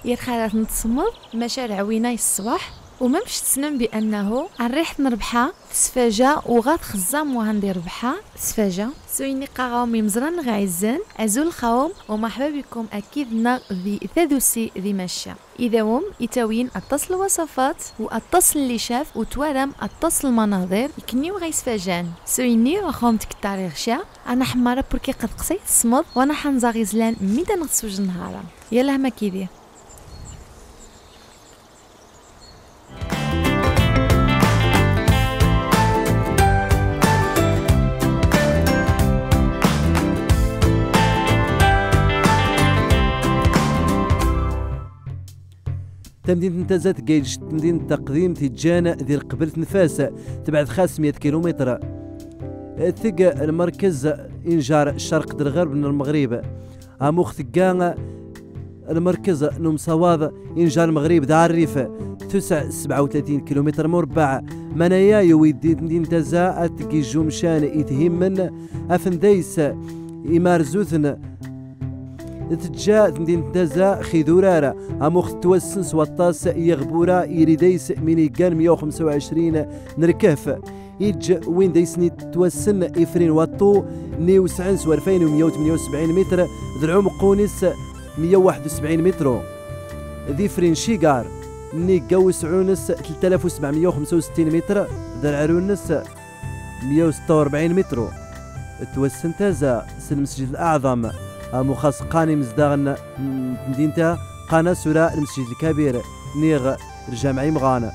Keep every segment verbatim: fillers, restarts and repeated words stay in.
يرخى نتصمد مشارع ويناي الصباح وما مش تسنم بانه عن ريحه نربحها سفاجه وغاد خزام وهندير ربحها سفاجه سويني قاوم مزران غايزن ازول خاوم ومرحبا بكم اكيد نا ذي ثادوسي ذي مشى اذا هم يتاوين اتصل وصفات واتصل اللي شاف وتوارم اتصل مناظر يكنيو غايس فاجان سويني وخوم تكتاري غشا انا حماره بركي قد قصيت الصمد وانا حنزاغي زلان ميدا نغسوج نهارا يلا ما كيدي تمدينة نتازات كايج تمدينة تقديم تيجانا ذي قبلة نفاسة تبعد خمسمية كيلومتر ثقة المركز إنجار الشرق الغرب من المغرب أموخ ثقانا المركز نوم صواض إنجار المغرب دار الريف تسع سبعة وثلاثين كيلومتر مربع منايا يويدي تمدينة تازا أتقي جمشان يتهمن أفنديس إمار زوثن تجا تمدين تازا خيذورارا اموخ توسن سواطاس يغبورا يريديس مينيغان مية وخمسة وعشرين نركاف يج وين ديسني توسن افرين واطو نيو سعنس وألفين ومية وثمانية وسبعين متر ذو العمق قونس مية وواحد وسبعين متر ذي فرين شيغار ني قوس عونس ثلاثة آلاف وسبعمية وخمسة وستين متر ذو العرونس مية وستة وأربعين متر توسن تازا المسجد الاعظم مخص قاني مزداغن مدينتها قانا سورة المسجد الكبير نيغ الجامعي مغانا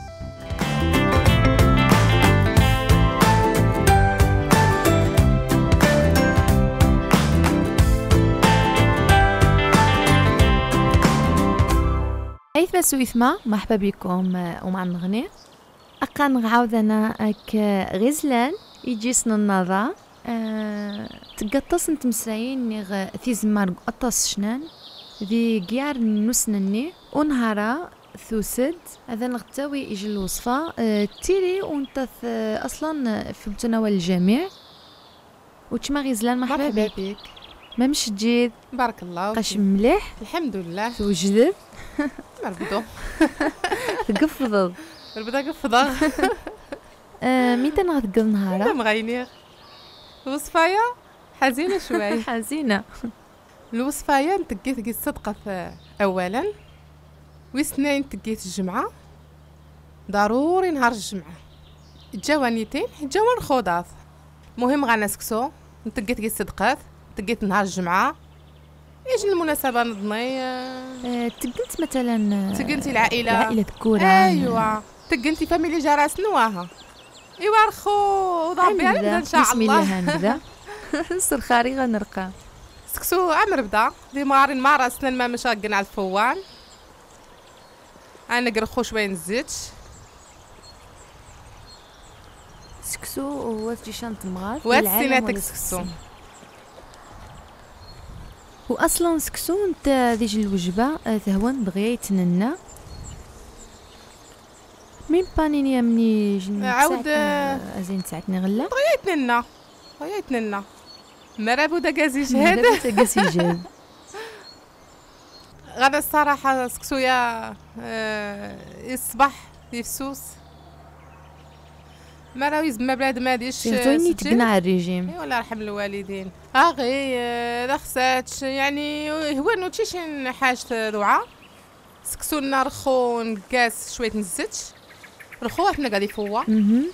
أيثما سويثما مرحبا بكم ومع نغني أقا نعاود أنا أك غزلان يجيسنا النظام أه... تقطص نتمساين نيغ في زمار قطص شنان ذي قيار نسنني ونهارا ثوسد هذا نغتاوي يجي الوصفة أه... تيري وانت أصلا في متناول الجميع وتشما غزلان مرحبا بك ما مش تجيد بارك الله قاش مليح الحمد لله توجدب مربطو تقفض مربطا قفضا أه... ميتا نغتقل نهارا لا مغينيغ الوصفاية حزينة شوية حزينة الوصفاية نتقيت قيت صدقة أولا وسنين تقيت الجمعة ضروري نهار الجمعة الجوانيتين جوان خضاض مهم غانا سكسو نتقيت قيت صدقات تقيت نهار الجمعة ايش المناسبة نضني أه تقنت مثلا تقنتي العائلة العائلة كورة ايوا تقنتي فاميلي جاراس نواها ايوا رخو ضربي على ان شاء الله بسم الله هنبدا سرخاري غنرقى سكسو عمر بدا دي مارين مارا سنن ما مش غقنا على الفوان انا قرخو شويه نزيت سكسو هو تجي شنط مغاف واتسيناتك سكسو واصلا سكسو انت ديج الوجبه تهون دغيا يتننا مين بانيني مني جن عاود ازين ساعتني غلا دغيا يتننا دغيا يتننا مرابو دكازي جهاد مرابو دكازي جهاد غدا الصراحه سكسو يا أه الصباح يفسوس ما راه يزما بلاد ما ديش تغني تقنع الريجيم اي والله يرحم الوالدين ها غي رخصات يعني هو نوتشيش حاجه ذوعه سكسو لنا رخو نقاس شويه نزت رخو احنا قاعد يفوا اها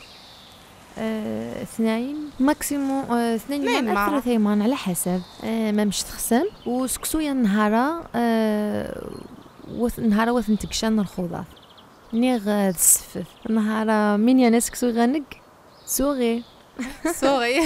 اثنين ماكسيموم اثنين ما ثلاثة يمان على حسب أه ما مش تخسن وسكسو يا نهارا أه وث نهارا وث نتكشان الخضار نيغ السفف نهارا مين يا ناس كسو غنق سوغي سوغي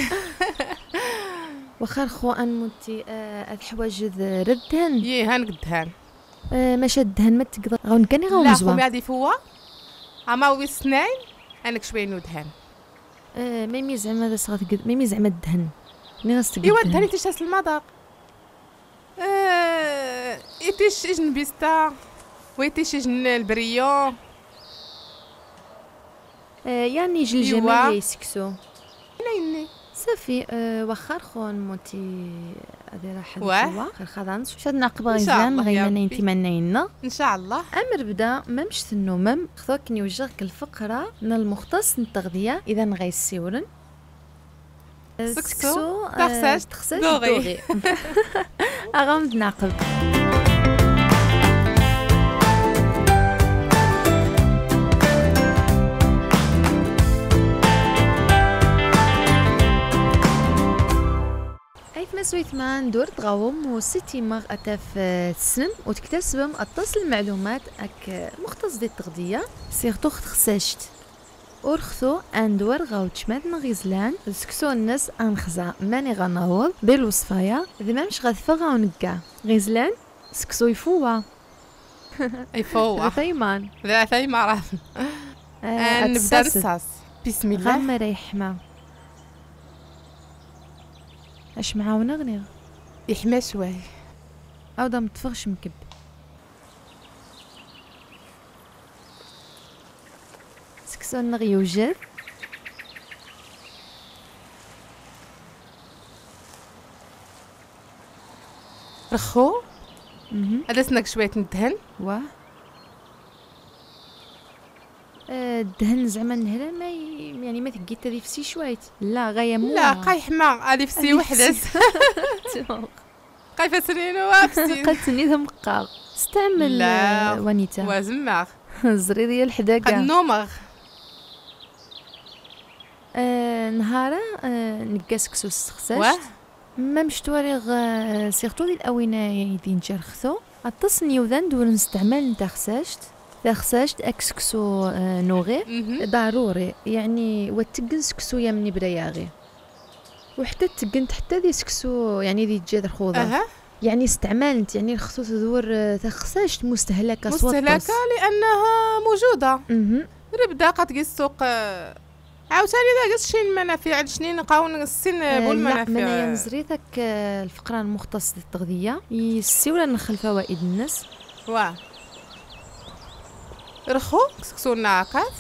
وخر خو انموتي أه الحوايج ردهن يي هان قدهن أه ما شدهن ما تقدر غون كاني غون لا خو بعد يفوا اما وسنين انك شويه نودهن أه ميمي زعما هذا صغات قد ميمي زعما الدهن ني غاستقد ايوا الدهن تيشاس المذاق اه ايتيش اجن بيستا ويتيش اجن البريون أه يعني يجي الجمال يسكسو نيني صافي أه واخا رخون موتي هذه راه حد واه. هو خير خدانس واش هاد نعقب إن شاء غيزلان الله يا غيمنا ربي. انت منينا ان شاء الله. امر بدا ما مش النومم خذوك نوجهك الفقره من المختص التغذيه اذا غيسيورن سكسو آه، تغساش تغساش دوغي. دوغي اغامض نعقب أيثما سويثما ندور تغاوم وستي ماغ أتاف تسن وتكتسبم أتصل المعلومات أك مختص دي التغذية سيغتو خساشت ورخثو أندور غاو تشماد نغيزلان سكسو الناس أنخزا ماني غناوض دي الوصفايا ذي مامش غاثفا غاو نقا غيزلان سكسو يفوا يفوح ثيمان لا ثاي ما عرف. نبدا نصاص بسم الله. غام ريحما اش معاونا غنيغ يحمى شوي او دا متفغش مكب سكسو نغ يوجد رخو مهم. هذا سنك شويه ندهن. واه آه، الدهن زعما النهره ما ي... يعني ما ثقيت هذه فسي شويت لا غايه مو لا قايح ما الف سي وحده قايفه سنين وافسين قلت ذا مقاغ استعمل لا. آه، ونيتا وازماغ الزري ديال قد الحداقه نومغ. آه نهارا آه نقاسكسو السخساش واه ما مشتوريغ آه، سيرتو ديال الاوينه يدين جرخثو اتصني وذن دور نستعمل نتا خساشت تا خساشت اكسكسو آه نوغي مهم. ضروري يعني وتقن سكسو يمني برياغي وحتى تقنت حتى ذي سكسو يعني ذي تجي الخوضه اها يعني استعملت يعني الخصوص تدور آه، تخساشت مستهلكه مستهلكه لانها موجوده. اها نبدا قد السوق آه، عاوتاني ذا قص شي المنافع شنين نقاون السن بول لا من المنافع. ينزريتك آه، الفقره المختصه بالتغذيه يسيولا نخل فوائد الناس واه رخو كسكسو الناقات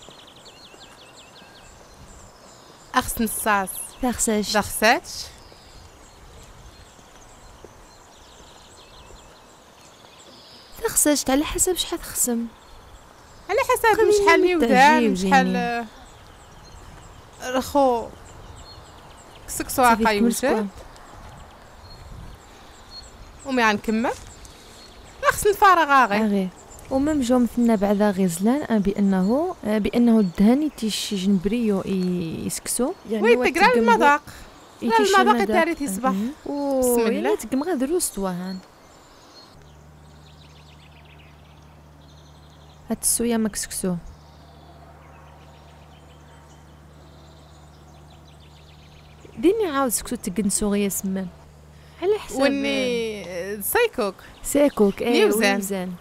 اخس نصاص تخساشت دخسات تخساشت على حسب شحال تخصم على حسب قليل شحال من ميودان التجيب شحال يعني. آه، رخو كسكسو عقا يوجد ومي غنكمل خص نفارغ غير. اغي ومام جو مثلنا بعدا غيزلان آه، بانه آه، بانه الدهن يتيش جنبريو ي- يسكسو وي هو تقرا تقم المذاق بو- يتيش المذاق المذاق. التاريخ يصبح. أمم. و بسم الله. يعني تقم غير دروس توهان هاد السويا ما كسكسو ديني عاود سكسو تقنسو غيا سمان على حسب وني سايكوك ساكوك اي ميوزان. ميوزان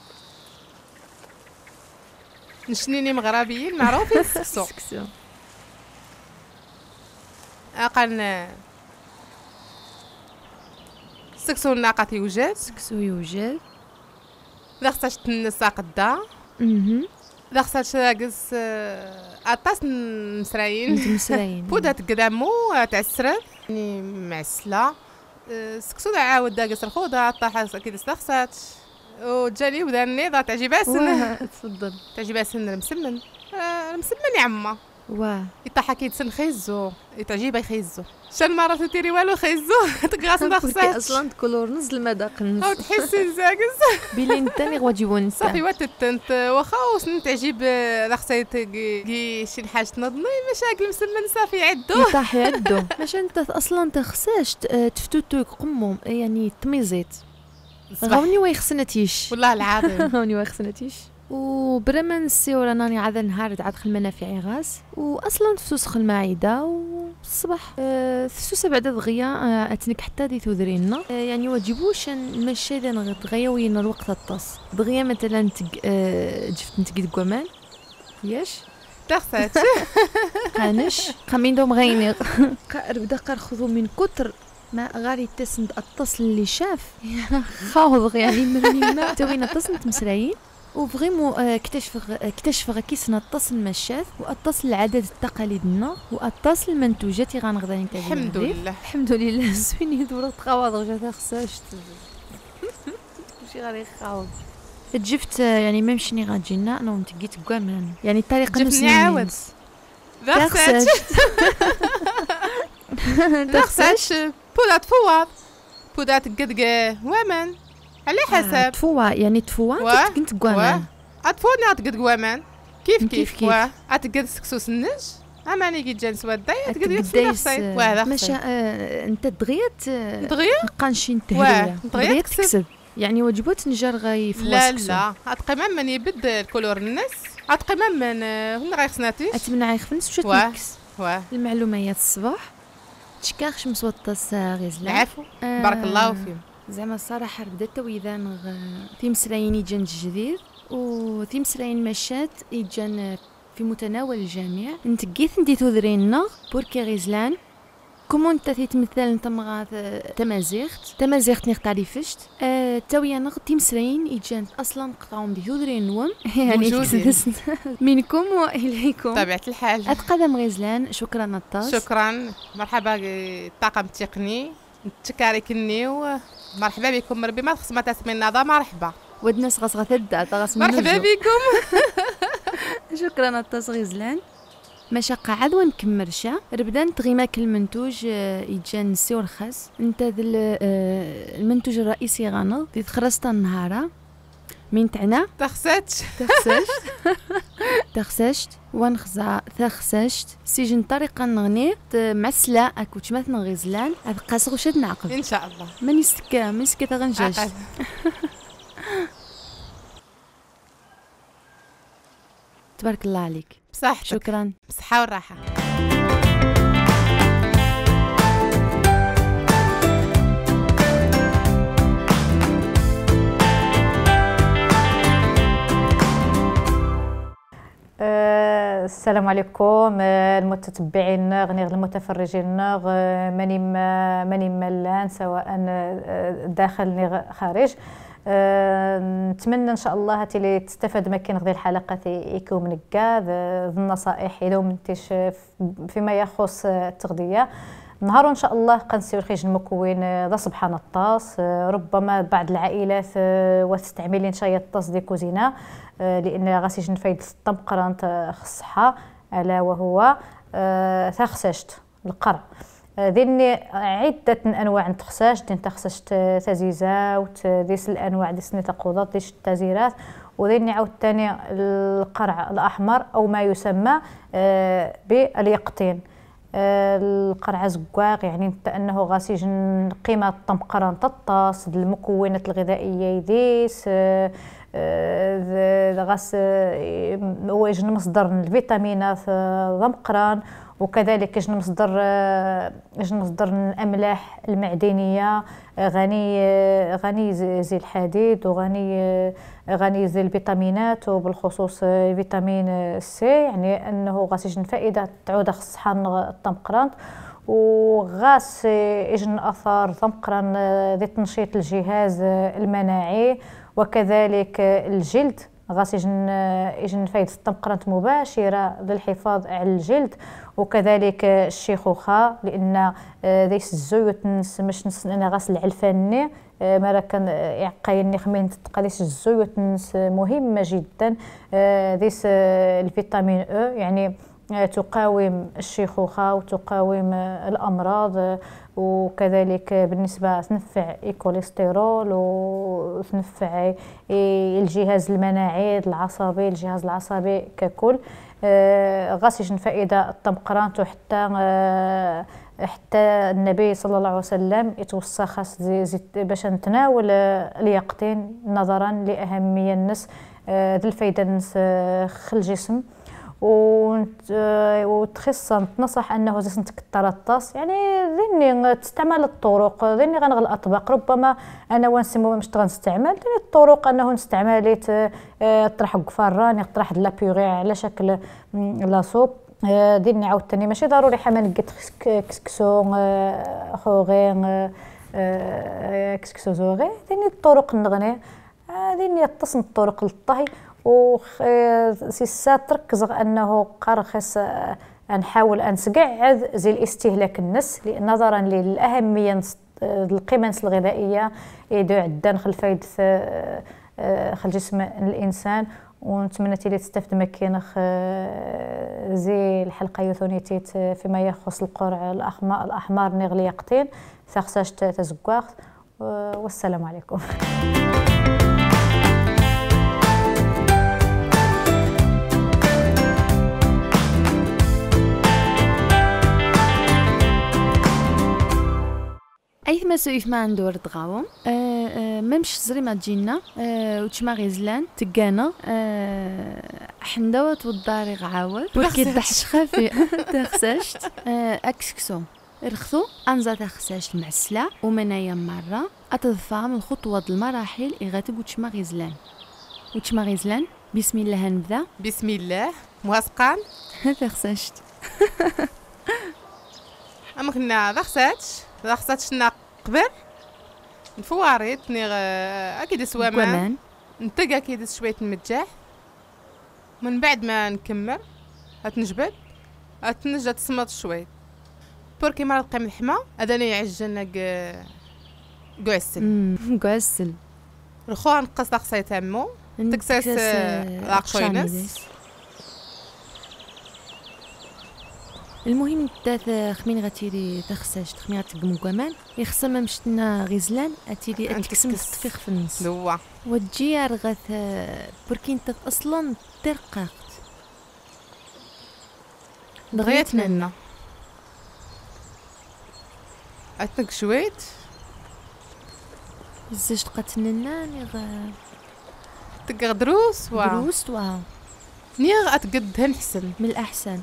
نشنيني مغربيين معروفين السكسو. سكسو اقل السكسو الناقة يوجد سكسو يوجد لا خصهاش تنسى قدا اها لا خصهاش تاقص اطاس مسراين انت مسراين بودا تقدامو تعسرت يعني معسله سكسو عاود داقص الخوضه طاح اكيد استخسات وجاني ودا النيضه تعجبها سن واه تفضل تعجبها سن المسمن آه، المسمن يا عمه واه يطيح اكيد سن خيزو تعجبها يخيزو شان مره تديري والو خيزو تقراص دخسات اصلا كولور نزل المذاق او تحسي زاقز بلين تاني غادي ون صافي واتتنت واخا وسن تعجب لا خصها كي شي حاجه تنظمي مشاكل مسمن صافي عدو يطيح يدو باش انت اصلا تخساش تفتوتو قموم يعني تميزيت غاوني واي خصناتيش والله العظيم غاوني واي خصناتيش وبلا ما نسيو راني عاد نهار عاد دخل منافعي غاس واصلا تفسخ المعده والصباح أه تفسوس بعد دغيا أه اتنك حتى دي تودرينا أه يعني واجبوش نمشي لنا دغيا وين الوقت الطاس دغيا مثلا تق أه جفت نتقي كوامان ياش تخسات قانش قامين دوم غينيغ قارب دقر خذوا من كتر ما غاري تسند التصل اللي شاف خاوض يعني من ما توينا تصنت مسرايين وفريمون اكتشف اكتشف كيس نطس المشات واتصل العادات التقاليدنا واتصل المنتوجات اللي غنغدا نتاع الحمد لله الحمد لله زويني دورة تخاوض جات خصهاش ماشي غير يخاوض تجفت يعني ما مشيني غاتجينا انا ومتقيت كامان يعني الطريقه نفس عاود داخساش داخساش بودا تفوض بودا تقدقه ومن على حسب تفوا يعني تفوا كنت كامان اطفوني اتقد كوامان كيف كيف كيف اتقد سكسوس النج اماني كي جان سواد اتقد يفسد واه ماشي انت دغيت دغيا قانشين تهريه دغيا تكسب يعني وجبات نجار غاي في لا لا اتقيم من يبدل كولور الناس اتقيم من هنا غايخسناتيش اتمنى غايخفنس شو تمكس واه المعلومات الصباح تشكاخش مسوطس غزلا العفو آه بارك الله فيك زعما الصراحه بدات تويذان في مسراين يجان جديد وفي مسراين مشات يجان في متناول الجميع نتقيت ندي تذرينا بوركي غزلان كومون انت تمثل انت مغا تمازيغت تمازيغت نيغ تعريفشت أه تاويا نغ تيمسرين يجان اصلا قطعهم دي ذرين نوم يعني منكم واليكم طبيعه الحال اتقدم غزلان شكرا نطاس شكرا مرحبا الطاقم التقني نتشكاركني ومرحبا بكم ربي ما تخص ما تسمي النظام مرحبا ودنا صغصغه تدا تغص مرحبا بكم شكرا نطاس غزلان ماشا قاعد ونكمرشا ربدان تغيماك المنتوج يجان نسي ورخص انت ذل المنتوج الرئيسي غانض دي تخرستا النهارة مين تعنا تخساتش تخسشت تخسشت ونخزا تخسشت سيجن طريقة نغني معسلا اكو تشمات نغزلان هذا قاسغ وشد نعقب ان شاء الله من يسكا من يسكا تغنجاش تبارك الله عليك بصحتك شكرا بصحة والراحة أه السلام عليكم المتتبعين غير المتفرجين ماني ماني ملان سواء داخل خارج. أه نتمنى ان شاء الله اللي تستفاد ما كاين غير الحلقات يكون من كاع النصائح الى منتش فيما يخص التغذيه. نهار ان شاء الله قنسيو خرج المكون ذا سبحان الطاس. ربما بعض العائلات وتستعملين شاي الطاس دي كوزينه لان غاسيج نفايد الطمقرانت خصها الا وهو ثاخسشت القرع ذيني عدة أنواع نتخساش دين تخسشت تزيزة وديس الأنواع ديس نتقوضات ديش التزيرات وذيني عاود تاني القرع الأحمر أو ما يسمى باليقطين. القرع زقاق يعني أنه غاسيج قيمة الطمقران تطاس المكونات الغذائية يديس غاس ويجن مصدر الفيتامينات ضمقران وكذلك يجن مصدر يجن مصدر الاملاح المعدنيه غني غني زي الحديد وغني غني زي الفيتامينات وبالخصوص فيتامين سي يعني انه غاس يجن فائده تعود الصحه الطمقران وغاس يجن اثار طمقران ذي تنشيط الجهاز المناعي وكذلك الجلد غاس يجن يجن فايدة الطمقرانت مباشرة للحفاظ على الجلد وكذلك الشيخوخة لأن ديس الزيوت نس مش نس أنا غاس العلفاني مرة كان يعقيني خمين تقاليس الزيوت نس مهمة جدا ديس الفيتامين أو يعني تقاوم الشيخوخة وتقاوم الأمراض وكذلك بالنسبة تنفع الكوليسترول وتنفع الجهاز المناعي العصبي الجهاز العصبي ككل. غاسيش فائدة الطمقرانت وحتى حتى النبي صلى الله عليه وسلم يتوصى خاص باش نتناول اليقطين نظرا لأهمية النس ذي الفايدة النس خل الجسم وتخص نتنصح انه زي تكثر الطاس يعني ذني تستعمل الطرق ذني غنغ الاطباق ربما انا ونسمو مش غنستعمل ذني الطرق انه نستعمليت طرح قفران يطرح لا بيغي على شكل لا صوب ذني عاوتاني ماشي ضروري حما نقيت كسكسو خوغي كسكسو زوغي ذني الطرق نغني هذه يتصن الطرق للطهي و سيسا تركز انه قرخص نحاول ان نقعد زي الاستهلاك النس نظرا للاهميه القيمه الغذائيه يدو عندنا خل فايده خل جسم الانسان. ونتمنى تيلي تستفد مكينخ زي الحلقه يوثونيتيت فيما يخص القرع الاحمر الاحمر نغلي يقتين ثاخساش تزكواخ. والسلام عليكم. ايثما سويف ما ندور دغاوم أه أه ممش زري ما تجينا أه وتشما غيزلان تقانا أه حندوات والداري غعاول وكي دحش خافي تخسشت أه اكسكسو رخصو انزا تخسشت مع السلا ومنايا مرة اتضفام الخطوة المراحل إغاتب وتشما غيزلان وتشما غيزلان بسم الله نبدا. بسم الله مواسقان تخسشت اما كنا دخساتش دخساتشنا قبل نفواريت نيغ اكيد سوامان نتلقى اكيد شويه المجاح من بعد ما نكمل غتنجبد غتنجا تصمت شويه بوركي ما نلقى ملحمه هذا انا يعجلنا كعسل كعسل الخو نقص داخساي تامو تكساس لاقوينس. المهم تاث خمين غتيري تخساش خمين غتقمو كمان يخصم مشتنا غزلان اتيري اتكسم تطفيخ في النص دوا وتجي رغث بركي انت اصلا ترققت بغيت منا اتنك شويت زاج تقتلنا نيغ تقغ دروس وا دروس وا نيغ اتقدهن حسن من الاحسن.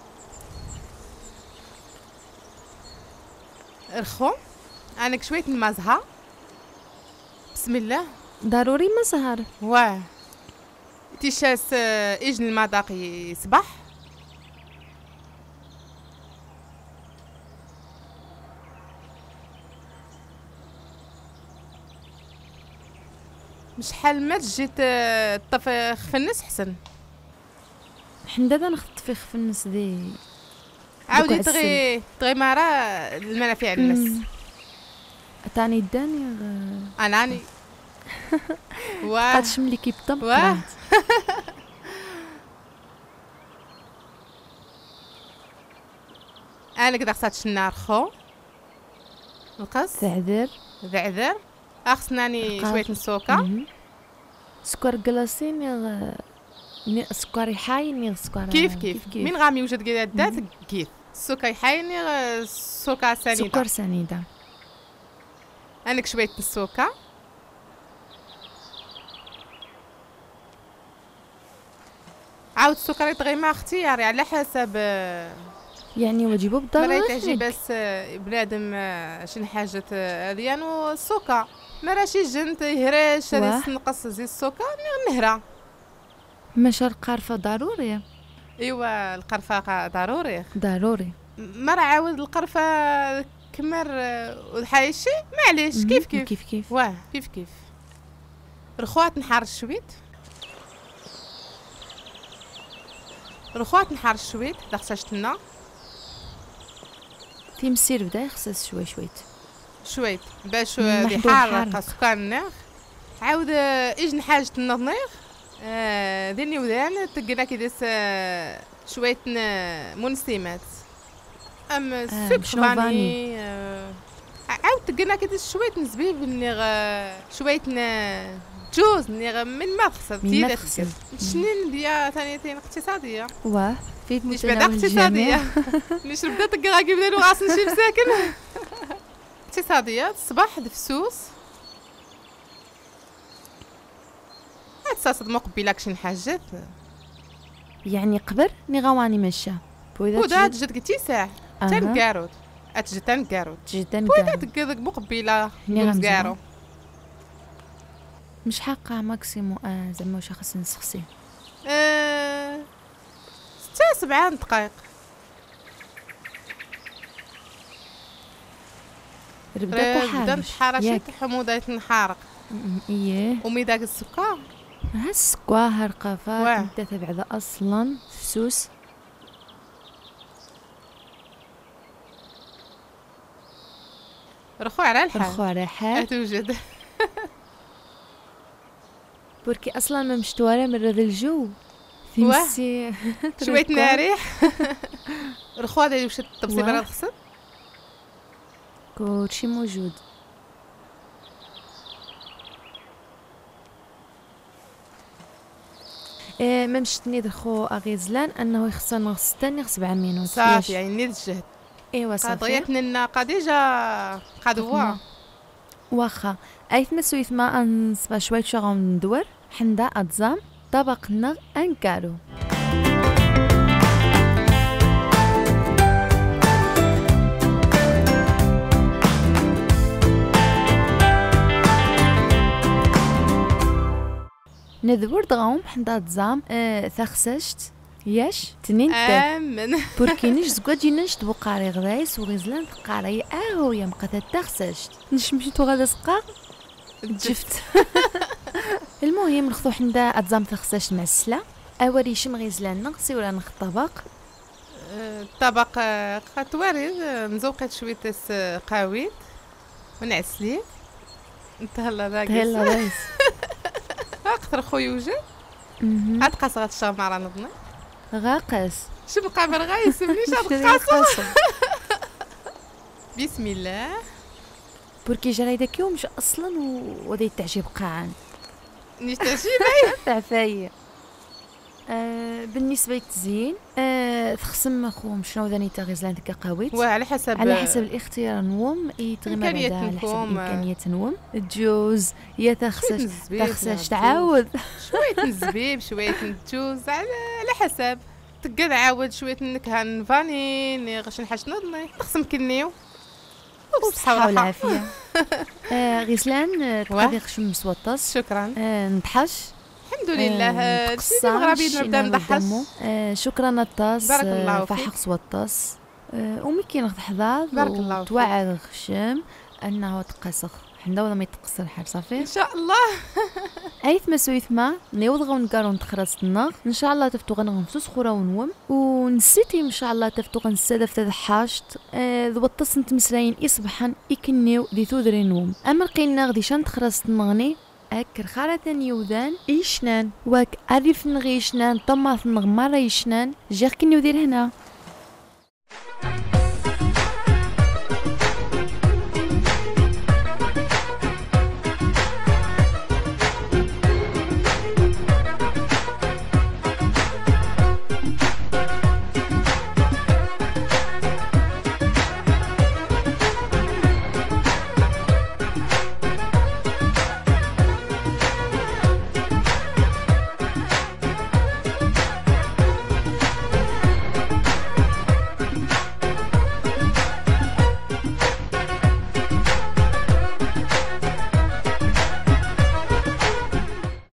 الخو انا شويه المزهه بسم الله ضروري مزهر واه تيشاس اجن المذاقي صباح مش حال ما تجي تطفخ في النص حسن حنا دابا نخطفيخ في النص دي عاودي تغي تغي مارا المنافع الناس تاني داني اناني واه قادش ملي كيبطب واه انا كدا خصات النار خو نقص تعذر بعذر اخصناني شويه السكر سكر كلاصي ني سكر حاي ني سكر كيف كيف, كيف. من غامي يوجد كذا دات كيف السكر حي ني سكر سنيده سكر سنيده عندك شويه السكر عاود السكر يطغي مع اختياري على حسب يعني وجيبو بالضرورة مرة تعجي بس بنادم شي حاجة هذيان والسكر مراشي جنت يهراش هذي نقص زي السكر نهرا ماشي القرفة ضرورية. ايوا القرفة ضروري ضروري مرة عاود القرفة كمر والحايشي معليش كيف كيف كيف كيف واه كيف كيف رخوات نحار الشويت رخوات نحار الشويت دخششتنا في مسير بدا يخصص شوي شويت شويت باش يحرق السكر الناغ عاود اجن حاجة النظنيغ آه ديني ودان تلقينا كيدس آه شوية منسمات ام السكر فاني آه عاود تلقينا كيدس شوية نزبيب نيغ شوية جوز نيغ من ما خصت من ما خصت شنين ديا ثانيتين اقتصادية واه في متناول اقتصادية نشرب بدا تلقى كي بدالو غاص نشيب ساكن اقتصادية الصباح دفسوس هاد مقبلك شي حاجات يعني قبر ني غواني مشى بودا تجد كتي ساعه تان كاروت اتجد تان كاروت تجد تان بودا تكذك مقبله ني كارو مش حقا ماكسيمو اه زعما واش خاص نسخسي اه ستة سبعة دقائق ربدا بدا نحرق شي حموضه نحارق اييه ومي داك السكر ها السكوا ها واه. القفا انت تبعد اصلا فسوس. رخو على الحال رخو على حال توجد. بركي اصلا ما مشتواره من هذا الجو واه. فهمتي. شويه ناريح. رخو هذا واش الطبسي واه. برا الخصب. كلشي موجود. إيه ما مشتني دخو اغيزلان انه يخصنا نغسل تاني نغسل سبعة مينوت صافي يعني نيت الجهد. ايوا صافي قضيتنا الناقه ديجا قدوه. واخا ايثما سويثما انصبا شويه شغل ندور حندا اتزام طبقنا انكارو. نذور دغاوم حندا تزام اه ثخسشت ياش تنين تا امن. بركينيش زكواجي نشت بقاري غرايس وغزلان قاري اهو يا مقتا تخسشت نشمشتو غادا سقا جفت. المهم نخذو حندا اتزام تخسشت مع السلا اوري شم غزلان نغسي ولا نخ طبق. الطبق قطواري نزوقت شويه قاويت ونعسليه نتهلا راكس تهلا رايس اكثر خويا وجد عاد قاصغه الشماره نظني غاقس شم قابر غايس منيش قاصغه. بسم الله. بركي جراي داك يوم مش اصلا ودي تعجب قاعن نيش تعجبي تعفايه. آه بالنسبه للتزيين آه تخصم خوم شنو ذاني تغزلان ديك قاويت وعلى حسب على حسب الاختيار نوم يتغمى بعدا على حسب إمكانياتكم. امكانيه نوم الجوز يا تخسش الزبيب تخسش مع تعاود شويه الزبيب شويه الجوز على على حسب تقد عاود شويه النكهه فانين غاش نحاش نضني تخصم كنيو وبصحة والعافية. آه غسلان تقضي خشم سوطاس. شكرا. آه ندحش الحمد لله. آه سيدي المغربي نبدا ندحش. آه شكرا الطاس. بارك الله آه فيك. فحق سوطاس. آه ومي كي ناخذ حظاظ بارك الله فيك. وتوعد الخشم انه تقسخ حنا ولا ما يتقصر الحال صافي ان شاء الله. ايثما سويثما نيوض غون كارون تخرس النغ ان شاء الله تفتو غنغمسو سخوره ونوم ونسيتي ان شاء الله تفتو غنستدف تضحاشت آه ذوطس نتمسراين اصبحا يكنيو دي ثودري نوم اما قيلنا غدي شان تخرس النغني اكر خارة يوذان ايشنان واك عرف نغيشنان طماث نغمارا يشنان جاك كنيو دير هنا